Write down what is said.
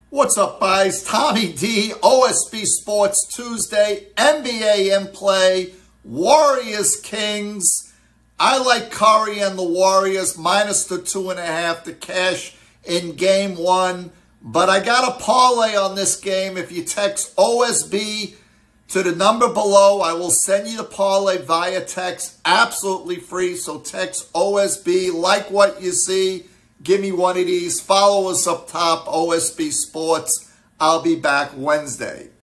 What's up, guys? Tommy D, OSB Sports Tuesday, NBA in play, Warriors Kings. I like Curry and the Warriors minus the 2.5 to cash in game one. But I got a parlay on this game. If you text OSB to the number below, I will send you the parlay via text, absolutely free. So text OSB, like what you see. Give me one of these. Follow us up top, OSB Sports. I'll be back Wednesday.